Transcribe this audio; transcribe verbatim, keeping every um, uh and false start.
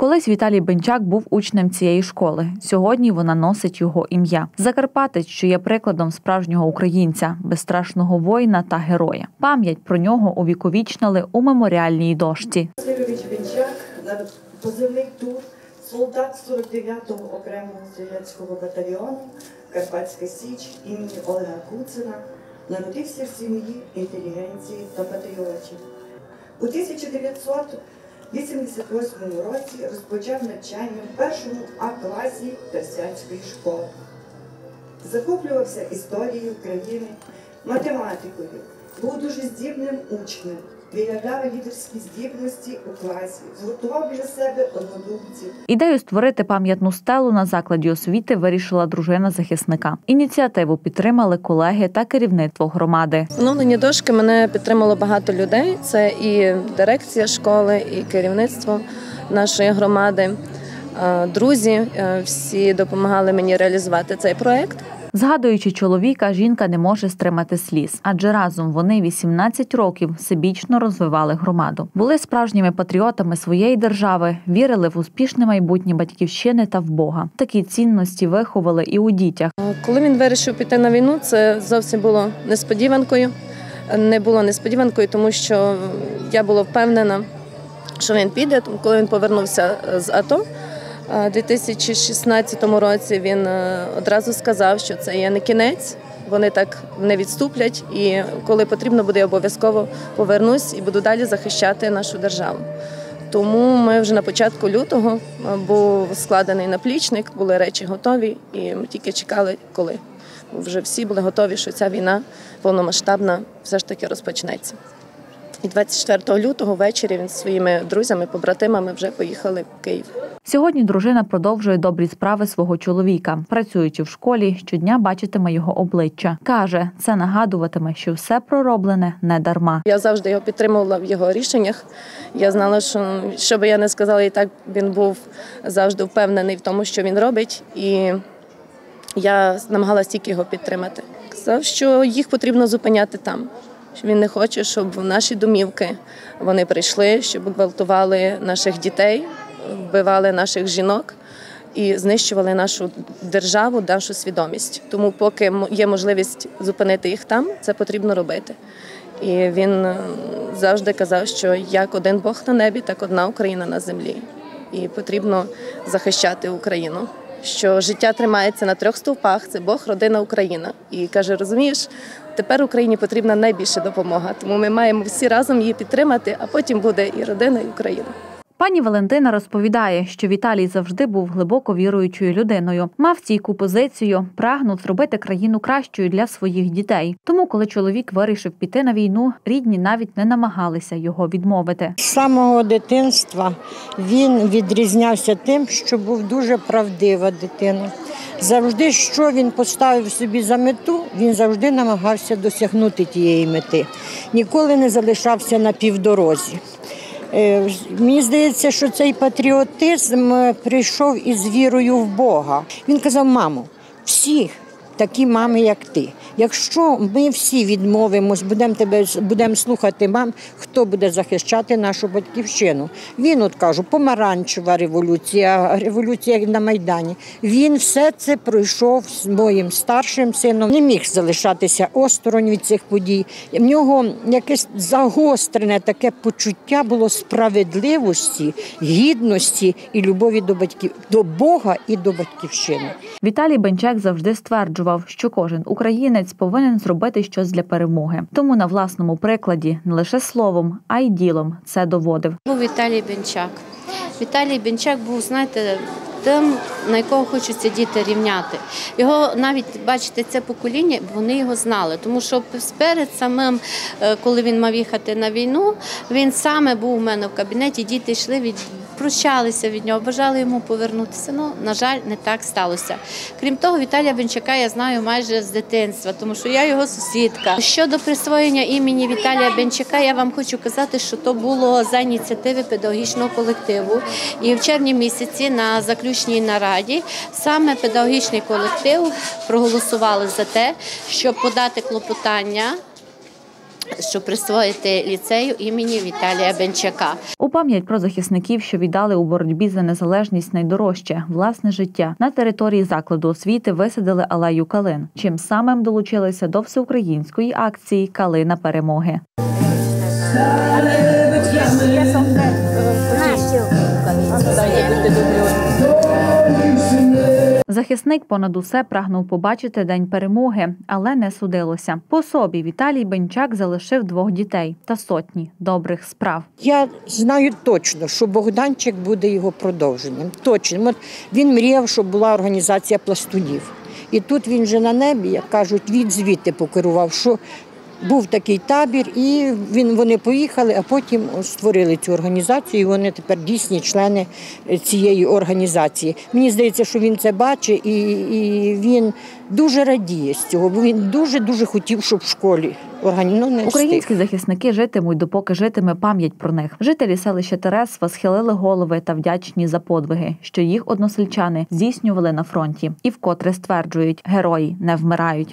Колись Віталій Бенчак був учнем цієї школи. Сьогодні вона носить його ім'я. Закарпатець, що є прикладом справжнього українця, безстрашного воїна та героя. Пам'ять про нього увіковічнили у меморіальній дошці. Васильович Бенчак, позивний Тур, солдат сорок дев'ятого окремого стрілецького батальйону Карпатська Січ імені Олега Куцина, народився в сім'ї інтелігенції та патріотів. У тисяча дев'ятсот вісімдесят восьмому році розпочав навчання в першому А-класі Терсянської школи. Захоплювався історією країни, математикою, був дуже здібним учнем, виявляв лідерські здібності у класі, згуртував біля себе однодумців. Ідею створити пам'ятну стелу на закладі освіти вирішила дружина захисника. Ініціативу підтримали колеги та керівництво громади. Встановлення дошки мене підтримало багато людей. Це і дирекція школи, і керівництво нашої громади. Друзі всі допомагали мені реалізувати цей проєкт. Згадуючи чоловіка, жінка не може стримати сліз, адже разом вони вісімнадцять років всебічно розвивали громаду. Були справжніми патріотами своєї держави, вірили в успішне майбутнє батьківщини та в Бога. Такі цінності виховали і у дітях. Коли він вирішив піти на війну, це зовсім було несподіванкою. Не було несподіванкою, тому що я була впевнена, що він піде, коли він повернувся з АТО. У дві тисячі шістнадцятому році він одразу сказав, що це є не кінець, вони так не відступлять, і коли потрібно буде, обов'язково повернусь і буду далі захищати нашу державу. Тому ми вже на початку лютого був складений наплічник, були речі готові, і ми тільки чекали, коли. Вже всі були готові, що ця війна повномасштабна все ж таки розпочнеться. І двадцять четвертого лютого ввечері він зі своїми друзями, побратимами вже поїхали в Київ. Сьогодні дружина продовжує добрі справи свого чоловіка. Працюючи в школі, щодня бачитиме його обличчя. Каже, це нагадуватиме, що все пророблене не дарма. Я завжди його підтримувала в його рішеннях. Я знала, що, що би я не сказала, і так він був завжди впевнений в тому, що він робить. І я намагалася тільки його підтримати. Сказав, що їх потрібно зупиняти там. Він не хоче, щоб в наші домівки вони прийшли, щоб гвалтували наших дітей, вбивали наших жінок і знищували нашу державу, нашу свідомість. Тому поки є можливість зупинити їх там, це потрібно робити. І він завжди казав, що як один Бог на небі, так одна Україна на землі. І потрібно захищати Україну. Що життя тримається на трьох стовпах – це Бог, родина, Україна. І каже, розумієш, тепер Україні потрібна найбільша допомога, тому ми маємо всі разом її підтримати, а потім буде і родина, і Україна. Пані Валентина розповідає, що Віталій завжди був глибоко віруючою людиною. Мав стійку позицію, прагнув зробити країну кращою для своїх дітей. Тому, коли чоловік вирішив піти на війну, рідні навіть не намагалися його відмовити. З самого дитинства він відрізнявся тим, що був дуже правдива дитина. Завжди, що він поставив собі за мету, він завжди намагався досягнути тієї мети. Ніколи не залишався на півдорозі. Мені здається, що цей патріотизм прийшов із вірою в Бога. Він казав, мамо, всі такі мами, як ти. Якщо ми всі відмовимось, будемо тебе, будемо слухати мам, хто буде захищати нашу батьківщину? Він, от кажу, помаранчева революція, революція на Майдані. Він все це пройшов з моїм старшим сином. Не міг залишатися осторонь від цих подій. В нього якесь загострене таке почуття було справедливості, гідності і любові до батьків, до Бога і до батьківщини. Віталій Бенчак завжди стверджував, що кожен українець повинен зробити щось для перемоги. Тому на власному прикладі не лише словом, а й ділом це доводив. Був Віталій Бенчак. Віталій Бенчак був, знаєте, тим, на якого хочуться діти рівняти. Його навіть, бачите, це покоління, вони його знали. Тому що перед самим, коли він мав їхати на війну, він саме був у мене в кабінеті, діти йшли, від, прощалися від нього, бажали йому повернутися. Ну, на жаль, не так сталося. Крім того, Віталія Бенчака я знаю майже з дитинства, тому що я його сусідка. Щодо присвоєння імені Віталія Бенчака, я вам хочу казати, що то було за ініціативи педагогічного колективу. І в червні місяці на заключній нараді саме педагогічний колектив проголосували за те, щоб подати клопотання щоб присвоїти ліцею імені Віталія Бенчака. У пам'ять про захисників, що віддали у боротьбі за незалежність найдорожче – власне життя, на території закладу освіти висадили алею калин, чим самим долучилися до всеукраїнської акції «Калина перемоги». Захисник понад усе прагнув побачити День перемоги, але не судилося. По собі Віталій Бенчак залишив двох дітей та сотні добрих справ. Я знаю точно, що Богданчик буде його продовженням. Точно. От він мріяв, щоб була організація пластунів. І тут він вже на небі, як кажуть, від звідти покерував, що був такий табір, і він, вони поїхали, а потім створили цю організацію, і вони тепер дійсні члени цієї організації. Мені здається, що він це бачить, і, і він дуже радіє з цього, бо він дуже-дуже хотів, щоб в школі організували. Українські захисники житимуть, допоки житиме пам'ять про них. Жителі селища Тересва схилили голови та вдячні за подвиги, що їх односельчани здійснювали на фронті. І вкотре стверджують – герої не вмирають.